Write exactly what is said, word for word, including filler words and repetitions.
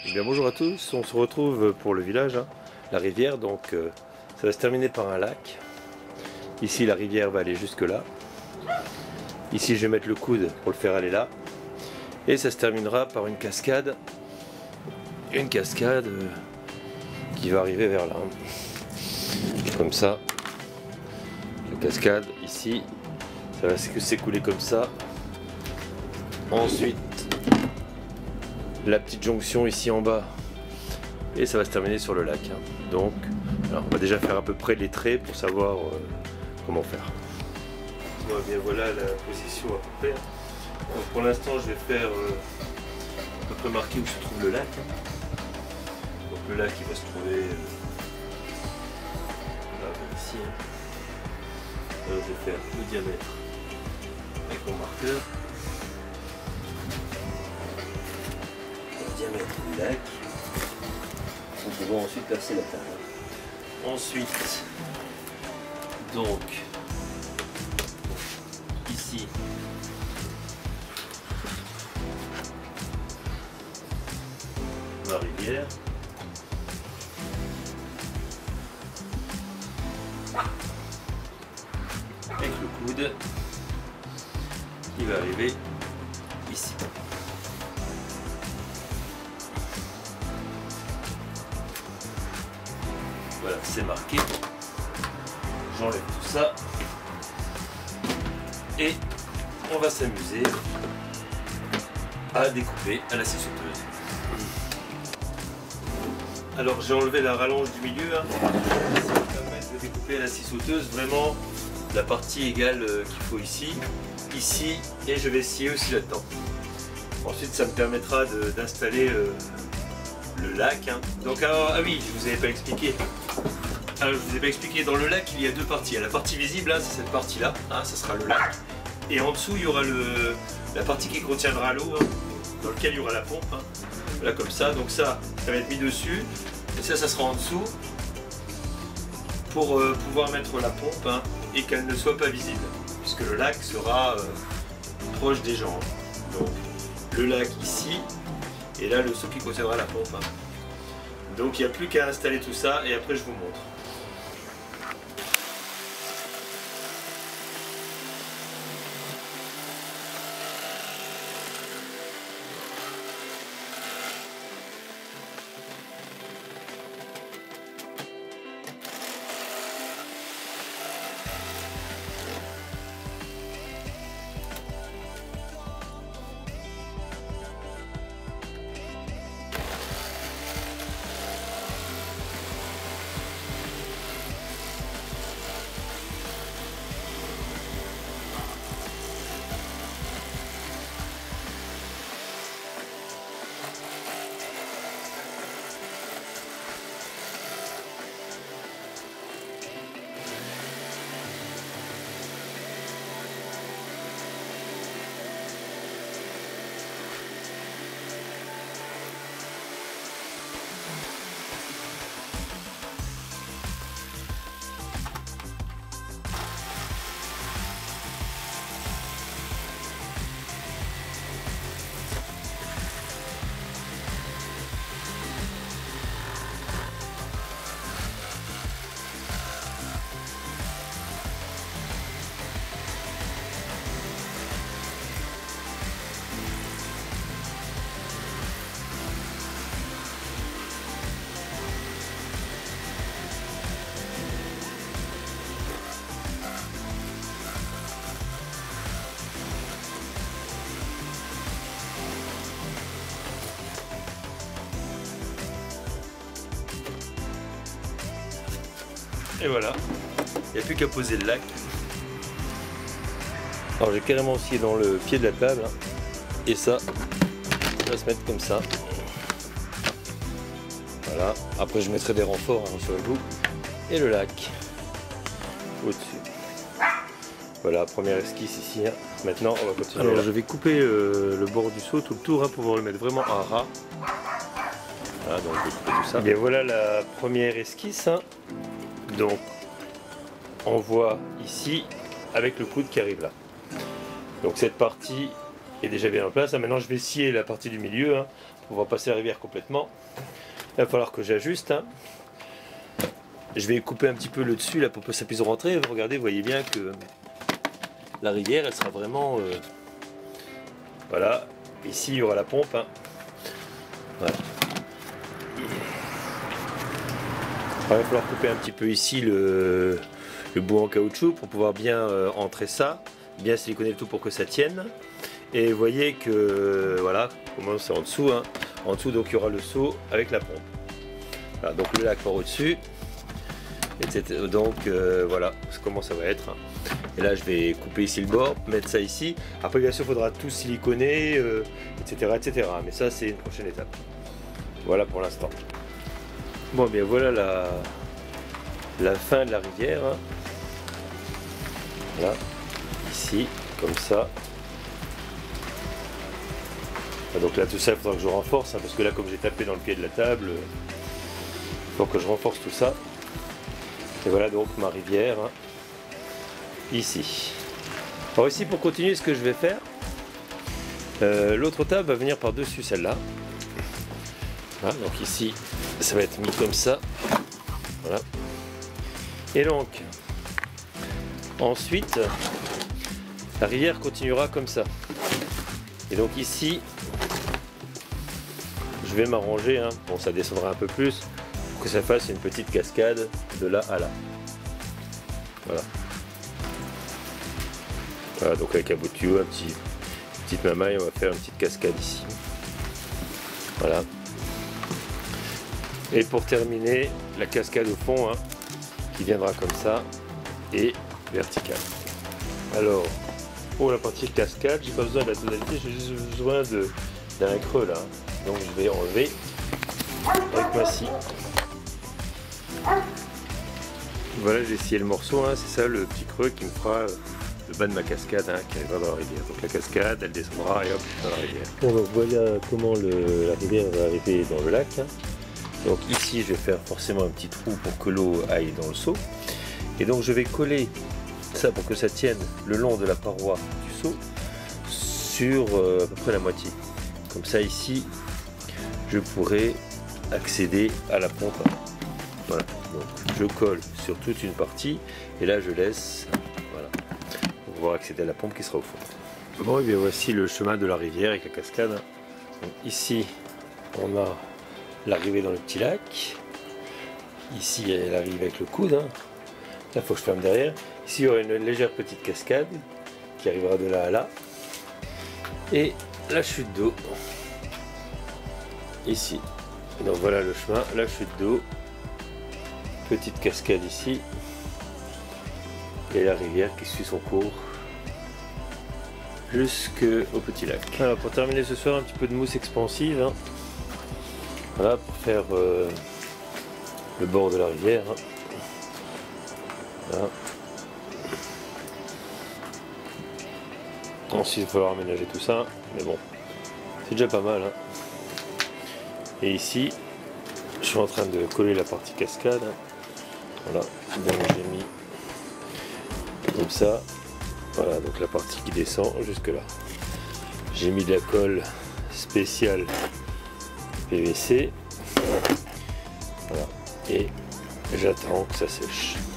Eh bien, bonjour à tous, on se retrouve pour le village, hein, la rivière, donc euh, ça va se terminer par un lac. Ici la rivière va aller jusque là. Ici je vais mettre le coude pour le faire aller là. Et ça se terminera par une cascade. Une cascade euh, qui va arriver vers là. Comme ça. La cascade ici, ça va s'écouler comme ça. Ensuite, la petite jonction ici en bas. Et ça va se terminer sur le lac. Hein. Donc, alors on va déjà faire à peu près les traits pour savoir euh, comment faire. Bon, bien voilà la position à peu près. Donc, pour l'instant, je vais faire euh, à peu près marquer où se trouve le lac. Hein. Donc le lac il va se trouver euh, là, ici. Hein. Alors, je vais faire le diamètre avec mon marqueur. Le diamètre du lac. Nous pouvons ensuite placer la table. Ensuite, donc, ici, la rivière. Avec le coude, il va arriver ici. Voilà, c'est marqué. J'enlève tout ça. Et on va s'amuser à découper à la scie sauteuse. Alors j'ai enlevé la rallonge du milieu. Hein. Ça va permettre de découper à la scie sauteuse vraiment la partie égale qu'il faut ici, ici, et je vais scier aussi là-dedans. Ensuite ça me permettra d'installer euh, le lac. Hein. Donc alors, ah oui, je vous avais pas expliqué. Alors, je vous ai pas expliqué, dans le lac il y a deux parties. La partie visible, hein, c'est cette partie-là, hein, ça sera le lac. Et en dessous il y aura le, la partie qui contiendra l'eau, hein, dans lequel il y aura la pompe. Hein. Voilà comme ça, donc ça, ça va être mis dessus. Et ça, ça sera en dessous pour euh, pouvoir mettre la pompe hein, et qu'elle ne soit pas visible. Puisque le lac sera euh, proche des gens. Donc le lac ici, et là le seau qui contiendra la pompe. Hein. Donc il n'y a plus qu'à installer tout ça et après je vous montre. Et voilà, il n'y a plus qu'à poser le lac. Alors j'ai carrément scié dans le pied de la table. Hein. Et ça, ça va se mettre comme ça. Voilà, après je mettrai des renforts, hein, rassurez-vous. Et le lac au-dessus. Voilà, première esquisse ici. Hein. Maintenant on va continuer. Alors là. Je vais couper euh, le bord du seau tout le tour hein, pour pouvoir le mettre vraiment à ras. Voilà, donc je vais couper tout ça. Bien voilà la première esquisse. Hein. Donc on voit ici avec le coude qui arrive là. Donc cette partie est déjà bien en place. Maintenant je vais scier la partie du milieu, hein, pour pouvoir passer la rivière complètement. Il va falloir que j'ajuste. Hein. Je vais couper un petit peu le dessus là pour que ça puisse rentrer. Regardez, vous voyez bien que la rivière elle sera vraiment... Euh, voilà, ici il y aura la pompe. Hein. Voilà. Alors, il va falloir couper un petit peu ici le, le bout en caoutchouc pour pouvoir bien euh, entrer ça, bien siliconer le tout pour que ça tienne. Et vous voyez que voilà, comment c'est en dessous. Hein. En dessous donc il y aura le seau avec la pompe. Voilà, donc le lac par au-dessus. Donc euh, voilà comment ça va être. Et là je vais couper ici le bord, mettre ça ici. Après bien sûr il faudra tout siliconer, euh, et cetera, et cetera. Mais ça c'est une prochaine étape. Voilà pour l'instant. Bon bien voilà la, la fin de la rivière. Hein. Voilà, ici, comme ça. Ah, donc là tout ça il faudra que je renforce, hein, parce que là comme j'ai tapé dans le pied de la table, il faut que je renforce tout ça. Et voilà donc ma rivière, hein, ici. Alors ici pour continuer ce que je vais faire, euh, l'autre table va venir par-dessus celle-là. Voilà, donc ici ça va être mis comme ça. Voilà. Et donc ensuite la rivière continuera comme ça. Et donc ici je vais m'arranger, hein, bon ça descendra un peu plus, pour que ça fasse une petite cascade de là à là. Voilà. Voilà, donc avec un bout de tuyau, un petit, une petite mamaille, on va faire une petite cascade ici. Voilà. Et pour terminer, la cascade au fond, hein, qui viendra comme ça, et verticale. Alors, pour la partie cascade, j'ai pas besoin de la tonalité, j'ai juste besoin d'un creux là. Donc je vais enlever avec ma scie. Voilà, j'ai scié le morceau, hein, c'est ça le petit creux qui me fera le bas de ma cascade, hein, qui arrivera dans la rivière. Donc la cascade, elle descendra et hop, dans la rivière. Bon, donc voilà comment le, la rivière va arriver dans le lac. Hein. Donc ici, je vais faire forcément un petit trou pour que l'eau aille dans le seau. Et donc je vais coller ça pour que ça tienne le long de la paroi du seau sur euh, à peu près la moitié. Comme ça ici, je pourrai accéder à la pompe. Voilà, donc je colle sur toute une partie et là je laisse, voilà, pour pouvoir accéder à la pompe qui sera au fond. Bon, et bien voici le chemin de la rivière avec la cascade. Donc, ici, on a l'arrivée dans le petit lac. Ici, elle arrive avec le coude. Hein. Là, il faut que je ferme derrière. Ici, il y aura une légère petite cascade qui arrivera de là à là. Et la chute d'eau. Ici. Et donc voilà le chemin, la chute d'eau. Petite cascade ici. Et la rivière qui suit son cours jusqu'au petit lac. Alors pour terminer ce soir, un petit peu de mousse expansive. Hein. Voilà, pour faire euh, le bord de la rivière. Hein. Voilà. Ensuite, il va falloir aménager tout ça, mais bon, c'est déjà pas mal. Hein. Et ici, je suis en train de coller la partie cascade. Voilà, donc j'ai mis comme ça. Voilà, donc la partie qui descend jusque là. J'ai mis de la colle spéciale P V C. Voilà, et j'attends que ça sèche.